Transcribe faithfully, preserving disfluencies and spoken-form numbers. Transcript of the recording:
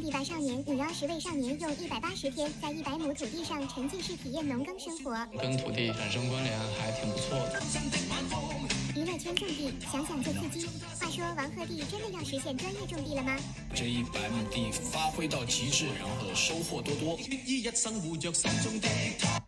一百少年，你邀十位少年用一百八十天在一百亩土地上沉浸式体验农耕生活， 跟土地产生关联还挺不错的。 娱乐圈种地，想想就刺激。话说王鹤棣真的要实现专业种地了吗？ 这一百亩地发挥到极致，然后收获多多。